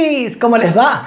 chiquis, ¿cómo les va?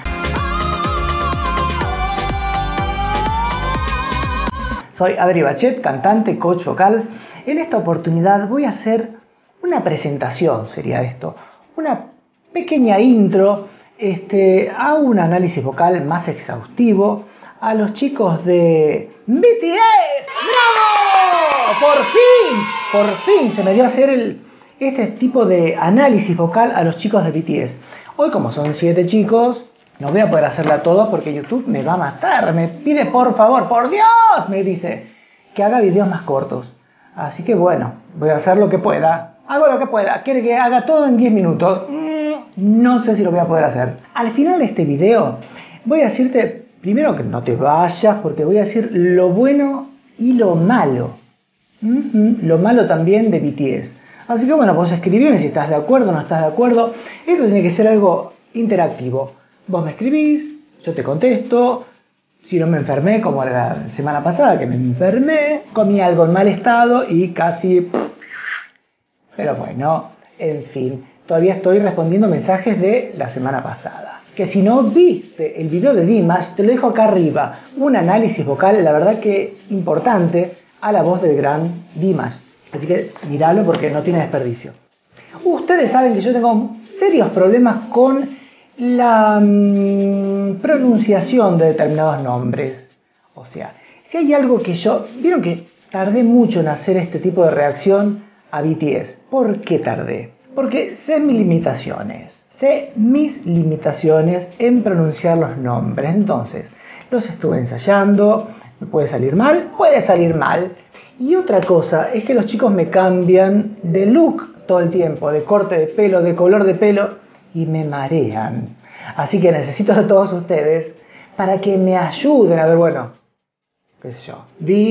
Soy Adri Bachet, cantante, coach vocal. En esta oportunidad voy a hacer una presentación, sería esto, una pequeña intro a un análisis vocal más exhaustivo a los chicos de BTS. ¡Bravo! Por fin se me dio a hacer este tipo de análisis vocal a los chicos de BTS. Hoy, como son 7 chicos, no voy a poder hacerla a todos porque YouTube me va a matar. Me pide por favor, por Dios, me dice que haga videos más cortos. Así que bueno, voy a hacer lo que pueda. Hago lo que pueda. ¿Quiere que haga todo en 10 minutos? No sé si lo voy a poder hacer. Al final de este video voy a decirte, primero que no te vayas, porque voy a decir lo bueno y lo malo. Lo malo también de BTS. Así que bueno, vos escribime si estás de acuerdo o no estás de acuerdo. Esto tiene que ser algo interactivo. Vos me escribís, yo te contesto. Si no me enfermé, como la semana pasada que me enfermé, comí algo en mal estado y casi... Pero bueno, en fin, todavía estoy respondiendo mensajes de la semana pasada. Que si no viste el video de Dimash, te lo dejo acá arriba. Un análisis vocal, la verdad que importante, a la voz del gran Dimash. Así que míralo porque no tiene desperdicio. Ustedes saben que yo tengo serios problemas con la pronunciación de determinados nombres. O sea, si hay algo que yo... Vieron que tardé mucho en hacer este tipo de reacción a BTS. ¿Por qué tardé? Porque sé mis limitaciones. Sé mis limitaciones en pronunciar los nombres. Entonces, los estuve ensayando. ¿Me puede salir mal? Puede salir mal. Y otra cosa es que los chicos me cambian de look todo el tiempo, de corte de pelo, de color de pelo, y me marean. Así que necesito de todos ustedes para que me ayuden a ver, bueno, qué sé yo,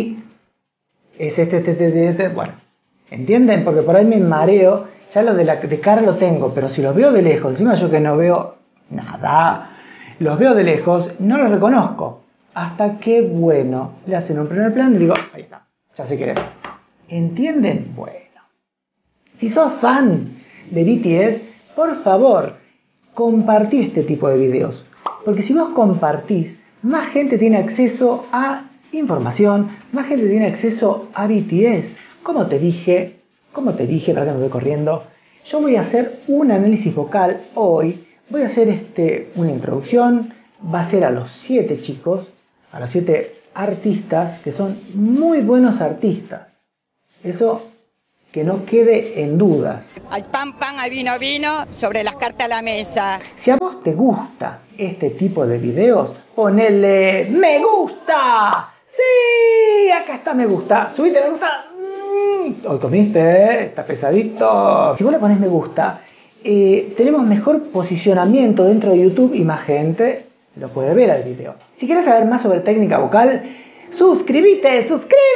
es bueno, ¿entienden? Porque por ahí me mareo, ya lo de cara lo tengo, pero si los veo de lejos, encima yo que no veo nada, los veo de lejos, no los reconozco. Hasta que, bueno, le hacen un primer plan y digo, ahí está, ya sé quién es. ¿Entienden? Bueno. Si sos fan de BTS, por favor, compartí este tipo de videos. Porque si vos compartís, más gente tiene acceso a información, más gente tiene acceso a BTS. Como te dije, para que no voy corriendo, yo voy a hacer un análisis vocal hoy. Voy a hacer una introducción, va a ser a los 7 chicos, a los 7 artistas, que son muy buenos artistas. Eso que no quede en dudas. Al pan, pan, al vino, vino, sobre las cartas a la mesa. Si a vos te gusta este tipo de videos, ponele me gusta. Sí, acá está me gusta. Subite me gusta. Hoy comiste, está pesadito. Si vos le ponés me gusta, tenemos mejor posicionamiento dentro de YouTube y más gente lo puede ver al video. Si quieres saber más sobre técnica vocal, suscríbete.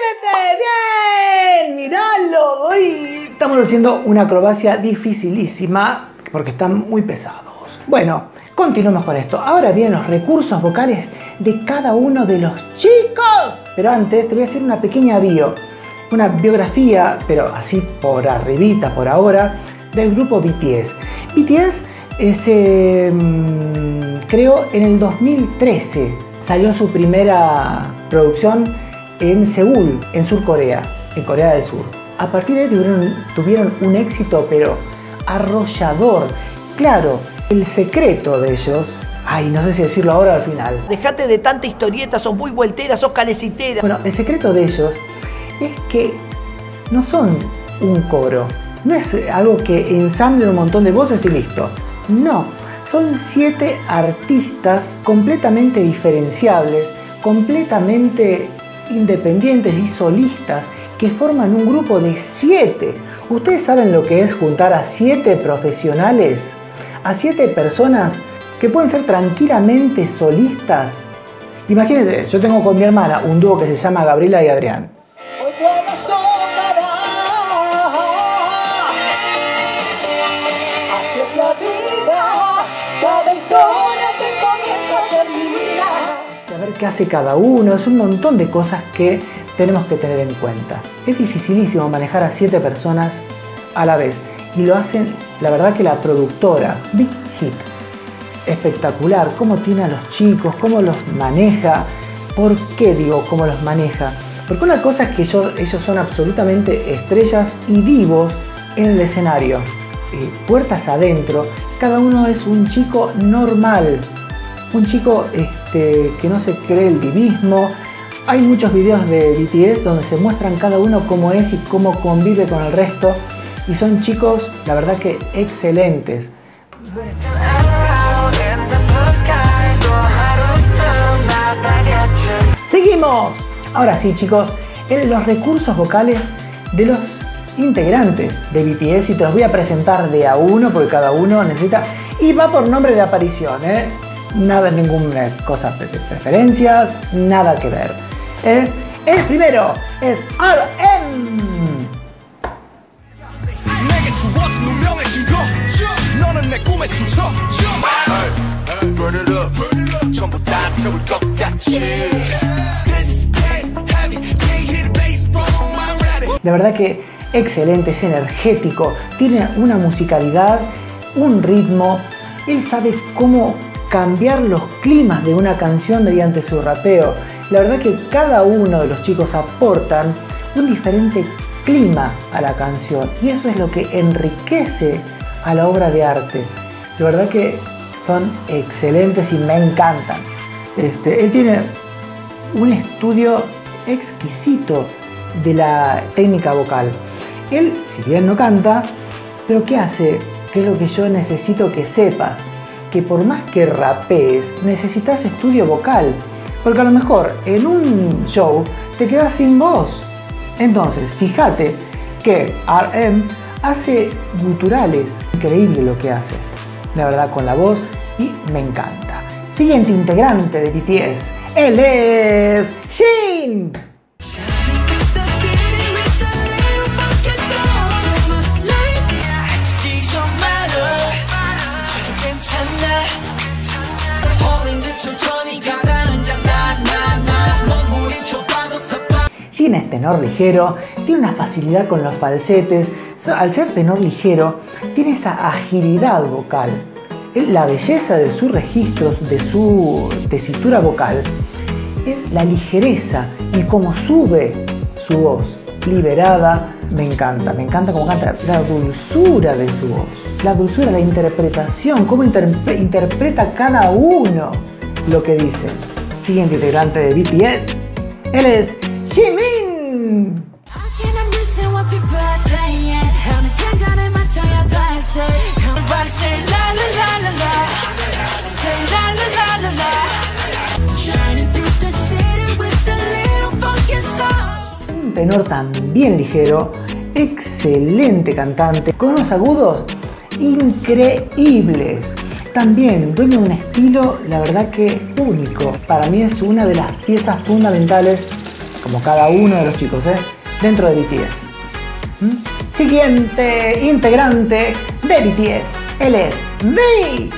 Bien, míralo. Hoy estamos haciendo una acrobacia dificilísima porque están muy pesados. Bueno, continuemos con esto. Ahora vienen los recursos vocales de cada uno de los chicos. Pero antes te voy a hacer una pequeña una biografía, pero así por arribita, por ahora, del grupo BTS. BTS se creó en el 2013. Salió su primera producción en Seúl, en Sur Corea, en Corea del Sur. A partir de ahí tuvieron un éxito, pero arrollador. Claro, el secreto de ellos... Ay, no sé si decirlo ahora o al final. Dejate de tanta historieta, sos muy vueltera, sos calecitera. Bueno, el secreto de ellos es que no son un coro. No es algo que ensamblen un montón de voces y listo. No, son 7 artistas completamente diferenciables, completamente independientes y solistas que forman un grupo de 7. ¿Ustedes saben lo que es juntar a 7 profesionales? A 7 personas que pueden ser tranquilamente solistas. Imagínense, yo tengo con mi hermana un dúo que se llama Gabriela y Adrián. Así es la vida, cada historia que comienza termina. Saber qué hace cada uno, es un montón de cosas que tenemos que tener en cuenta. Es dificilísimo manejar a 7 personas a la vez y lo hacen, la verdad que la productora Big Hit es espectacular cómo tiene a los chicos, cómo los maneja. ¿Por qué digo cómo los maneja? Porque una cosa es que ellos son absolutamente estrellas y vivos en el escenario. Puertas adentro, cada uno es un chico normal, un chico que no se cree el divismo. Hay muchos videos de BTS donde se muestran cada uno cómo es y cómo convive con el resto, y son chicos, la verdad que excelentes. ¡Seguimos! Ahora sí, chicos, los recursos vocales de los integrantes de BTS, y te los voy a presentar de a uno porque cada uno necesita, y va por nombre de aparición, nada, ninguna cosa de preferencias, nada que ver. El primero es RM. La verdad que excelente, es energético, tiene una musicalidad, un ritmo, él sabe cómo cambiar los climas de una canción mediante su rapeo. La verdad que cada uno de los chicos aportan un diferente clima a la canción, y eso es lo que enriquece a la obra de arte. La verdad que son excelentes y me encantan. Él tiene un estudio exquisito de la técnica vocal. Él, si bien no canta, pero ¿qué hace? ¿Qué es lo que yo necesito que sepas? Que por más que rapees, necesitas estudio vocal, porque a lo mejor en un show te quedas sin voz. Entonces, fíjate que RM hace guturales, increíble lo que hace, la verdad, con la voz, y me encanta. Siguiente integrante de BTS, él es Jin. Jin es tenor ligero, tiene una facilidad con los falsetes. Al ser tenor ligero, tiene esa agilidad vocal. La belleza de sus registros, de su tesitura vocal, es la ligereza y cómo sube su voz liberada. Me encanta cómo canta, la dulzura de su voz, la dulzura, la interpretación, cómo interpreta cada uno lo que dice. Siguiente integrante de BTS, él es Jimin. Un tenor también ligero, excelente cantante, con unos agudos increíbles. También dueño de un estilo, la verdad que único. Para mí es una de las piezas fundamentales, como cada uno de los chicos, dentro de BTS. Siguiente integrante de BTS, él es V.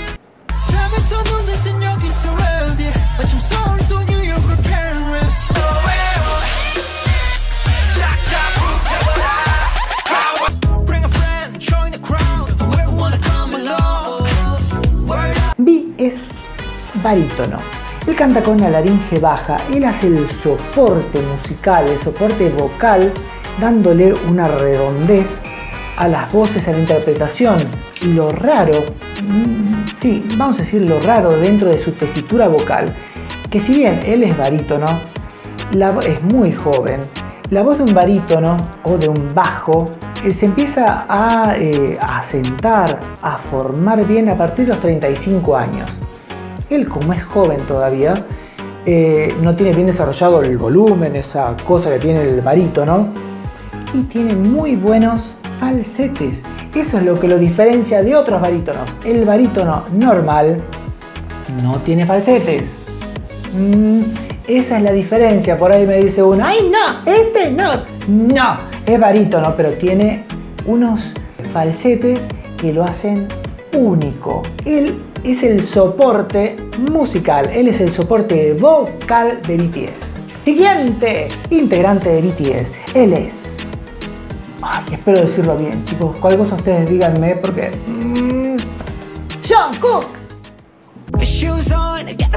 V es barítono. Él canta con la laringe baja, él hace el soporte musical, el soporte vocal, dándole una redondez a las voces, a la interpretación. Lo raro, sí, vamos a decir lo raro dentro de su tesitura vocal, que si bien él es barítono, es muy joven, la voz de un barítono o de un bajo se empieza a asentar, a formar bien a partir de los 35 años. Él, como es joven todavía, no tiene bien desarrollado el volumen, esa cosa que tiene el barítono, y tiene muy buenos falsetes. Eso es lo que lo diferencia de otros barítonos. El barítono normal no tiene falsetes. Esa es la diferencia. Por ahí me dice uno, ¡ay no! ¡Este no! No, es barítono, pero tiene unos falsetes que lo hacen único. Él es el soporte musical, él es el soporte vocal de BTS. Siguiente integrante de BTS, él es... Ay, espero decirlo bien, chicos. Cualquier cosa ustedes díganme porque... Jungkook.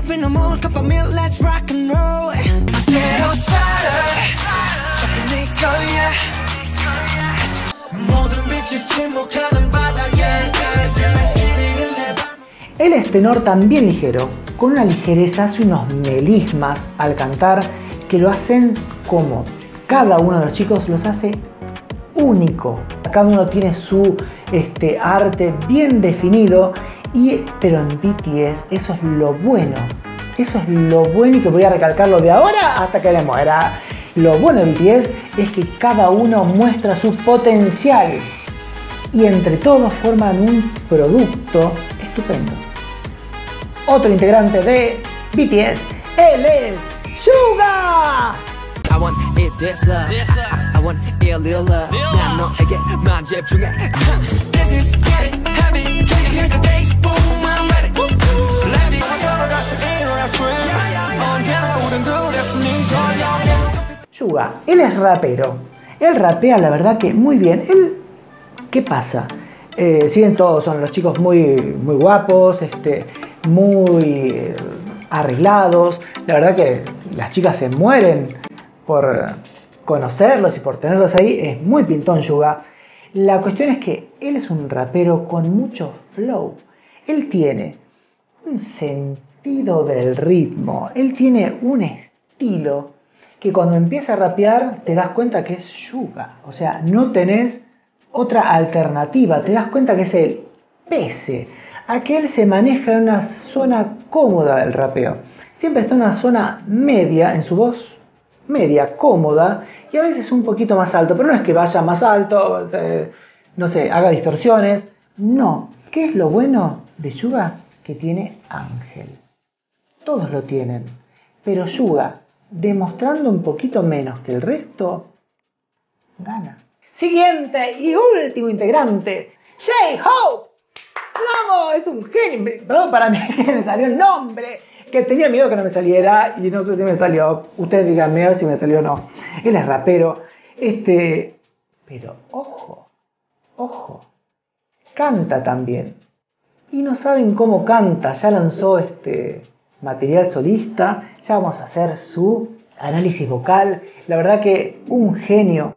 up in the mood, cup of milk, let's rock and roll. 그대로 살아 자꾸 네 거야 모든 빛이 침묵하는 바닥에 Él es tenor también ligero, con una ligereza, hace unos melismas al cantar que lo hacen como cada uno de los chicos los hace único. Cada uno tiene su arte bien definido, pero en BTS eso es lo bueno. Eso es lo bueno y que voy a recalcarlo de ahora hasta que me muera. Lo bueno de BTS es que cada uno muestra su potencial y entre todos forman un producto estupendo. Otro integrante de BTS, él es Suga. I want it this love. I want it little love. 난 너에게 만집중해. This is getting heavy. Can you hear the bass boom? I'm ready. Let me 언제나 우린 그랬으니 Suga, él es rapero. Él rapea la verdad que muy bien. Él, ¿qué pasa? Siguen todos, son los chicos muy guapos, muy arreglados. La verdad que las chicas se mueren por conocerlos y por tenerlos ahí. Es muy pintón Suga. La cuestión es que él es un rapero con mucho flow. Él tiene un sentido del ritmo. Él tiene un estilo que cuando empieza a rapear te das cuenta que es Suga. O sea, no tenés otra alternativa. Te das cuenta que es él. Pese a que él se maneja en una zona cómoda del rapeo. Siempre está en una zona media, en su voz media, cómoda, y a veces un poquito más alto, pero no es que vaya más alto, no sé, haga distorsiones. No. ¿Qué es lo bueno de Suga? Que tiene ángel. Todos lo tienen. Pero Suga, demostrando un poquito menos que el resto, gana. Siguiente y último integrante, J-Hope. ¡No! Es un genio. Perdón, para mí me salió el nombre. Que tenía miedo que no me saliera y no sé si me salió. Ustedes díganme a ver si me salió o no. Él es rapero. Pero ojo, canta también. Y no saben cómo canta. Ya lanzó material solista. Ya vamos a hacer su análisis vocal. La verdad que un genio.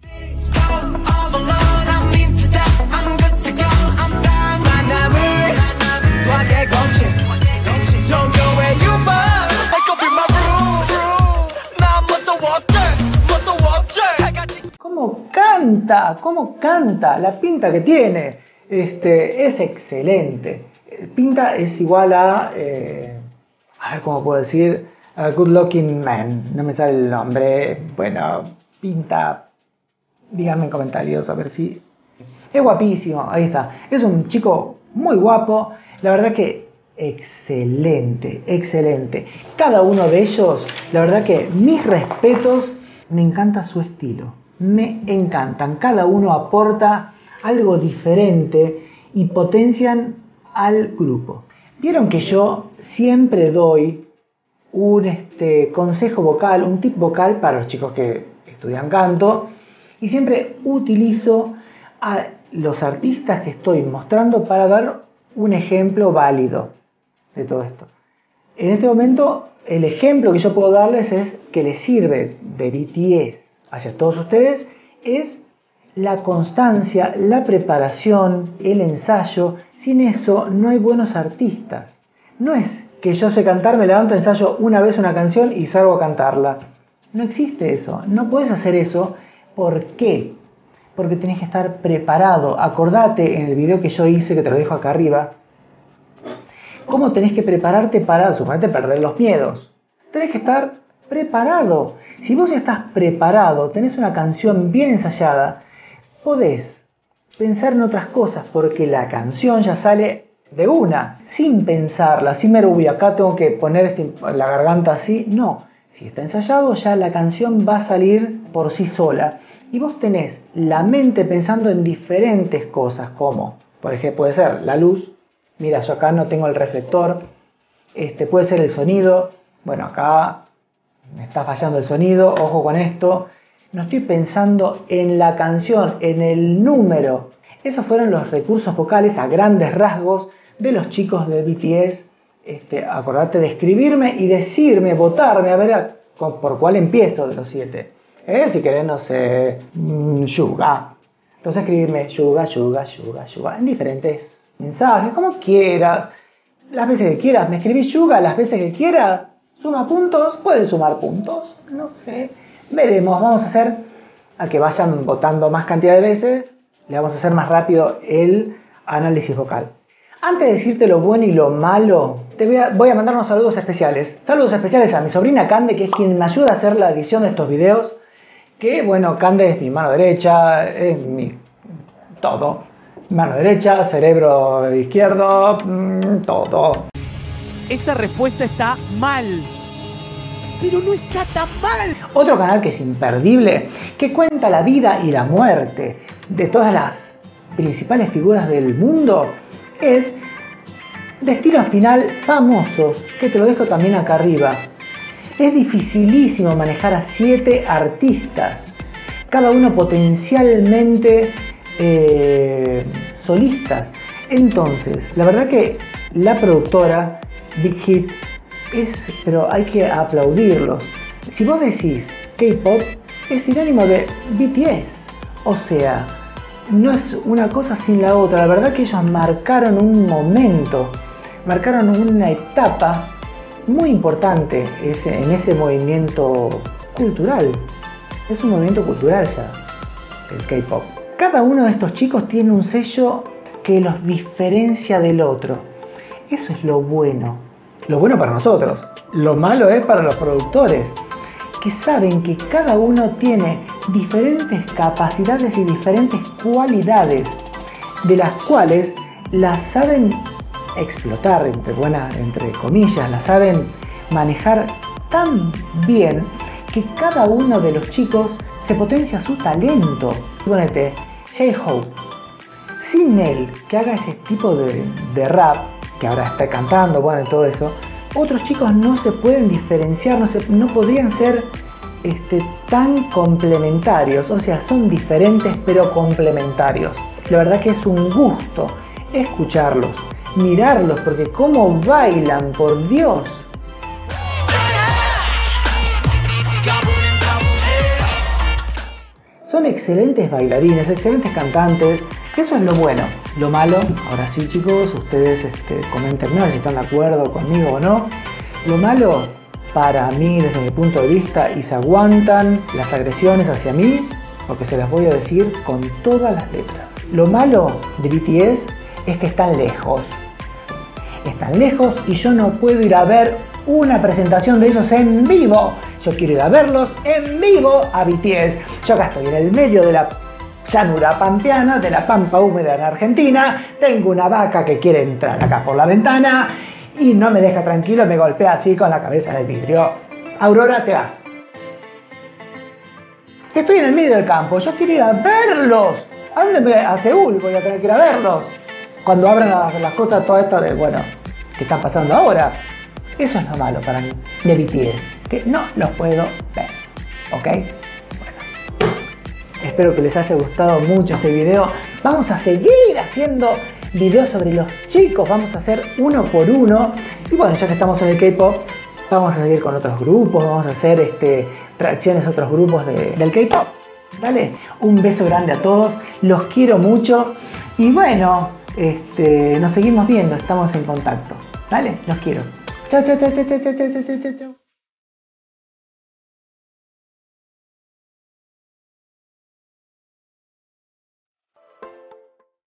¿Cómo canta? La pinta que tiene es excelente. Pinta es igual a ver cómo puedo decir, a Good Looking Man, no me sale el nombre. Bueno, pinta, díganme en comentarios a ver si es guapísimo. Ahí está, es un chico muy guapo, la verdad que excelente. Cada uno de ellos, la verdad que mis respetos. Me encanta su estilo. Me encantan. Cada uno aporta algo diferente y potencian al grupo. Vieron que yo siempre doy un consejo vocal, un tip vocal para los chicos que estudian canto y siempre utilizo a los artistas que estoy mostrando para dar un ejemplo válido de todo esto. En este momento el ejemplo que yo puedo darles es que les sirve de BTS hacia todos ustedes es la constancia, la preparación, el ensayo. Sin eso no hay buenos artistas. No es que yo sé cantar, me levanto, ensayo una vez una canción y salgo a cantarla. No existe eso. No puedes hacer eso. ¿Por qué? Porque tenés que estar preparado. Acordate en el video que yo hice, que te lo dejo acá arriba, cómo tenés que prepararte para, suponete, perder los miedos. Tenés que estar preparado. Si vos estás preparado, tenés una canción bien ensayada, podés pensar en otras cosas porque la canción ya sale de una, sin pensarla, sin ver, uy, acá tengo que poner la garganta así. No, si está ensayado ya la canción va a salir por sí sola y vos tenés la mente pensando en diferentes cosas, como, por ejemplo, puede ser la luz. Mira, yo acá no tengo el reflector. Puede ser el sonido. Bueno, acá me está fallando el sonido. Ojo con esto. No estoy pensando en la canción, en el número. Esos fueron los recursos vocales a grandes rasgos de los chicos de BTS acordate de escribirme y decirme, votarme, a ver por cuál empiezo de los 7. Si querés, no sé, Yuga. Entonces escribirme Yuga, en diferentes mensajes, como quieras. Las veces que quieras, me escribís Yuga, las veces que quieras, suma puntos, puedes sumar puntos, no sé. Veremos, vamos a hacer a que vayan votando más cantidad de veces, le vamos a hacer más rápido el análisis vocal. Antes de decirte lo bueno y lo malo, voy a mandar unos saludos especiales. Saludos especiales a mi sobrina Cande, que es quien me ayuda a hacer la edición de estos videos. Que bueno, Cande es mi mano derecha, es mi todo. Mano derecha, cerebro izquierdo, todo. Esa respuesta está mal. Pero no está tan mal. Otro canal que es imperdible, que cuenta la vida y la muerte de todas las principales figuras del mundo, es Destino Final Famosos, que te lo dejo también acá arriba. Es dificilísimo manejar a 7 artistas, cada uno potencialmente solistas. Entonces, la verdad que la productora Big Hit pero hay que aplaudirlos. Si vos decís K-pop, es sinónimo de BTS. O sea, no es una cosa sin la otra. La verdad que ellos marcaron un momento, marcaron una etapa muy importante en ese movimiento cultural. Es un movimiento cultural ya, el K-pop. Cada uno de estos chicos tiene un sello que los diferencia del otro. Eso es lo bueno. Lo bueno para nosotros. Lo malo es para los productores, que saben que cada uno tiene diferentes capacidades y diferentes cualidades, de las cuales las saben explotar, entre comillas, las saben manejar tan bien que cada uno de los chicos se potencia su talento. Ponete, J-Hope, sin él que haga ese tipo de rap, que ahora está cantando, bueno, y todo eso, otros chicos no se pueden diferenciar, no podrían ser tan complementarios. O sea, son diferentes pero complementarios. La verdad que es un gusto escucharlos, mirarlos, porque cómo bailan, por Dios. Son excelentes bailarines, excelentes cantantes. Eso es lo bueno. Lo malo, ahora sí chicos, ustedes coméntenme si están de acuerdo conmigo o no. Lo malo, para mí desde mi punto de vista, y se aguantan las agresiones hacia mí, porque se las voy a decir con todas las letras. Lo malo de BTS es que están lejos. Están lejos y yo no puedo ir a ver una presentación de ellos en vivo. Yo quiero ir a verlos en vivo a BTS. Yo acá estoy en el medio de la llanura pampeana, de la pampa húmeda en Argentina. Tengo una vaca que quiere entrar acá por la ventana y no me deja tranquilo, me golpea así con la cabeza del vidrio. Aurora, te vas. Estoy en el medio del campo, yo quiero ir a verlos. ¿A dónde a Seúl voy a tener que ir a verlos? Cuando abran las cosas, todo esto que están pasando ahora. Eso es lo malo para mí de BTS, que no los puedo ver. ¿Ok? Bueno. Espero que les haya gustado mucho este video. Vamos a seguir haciendo videos sobre los chicos. Vamos a hacer uno por uno. Y bueno, ya que estamos en el K-pop, vamos a seguir con otros grupos. Vamos a hacer reacciones a otros grupos del K-pop. ¿Vale? Un beso grande a todos. Los quiero mucho. Y bueno, nos seguimos viendo. Estamos en contacto. ¿Vale? Los quiero. Chao, chao, chao, chao, chao, chao, chao, chao, chao.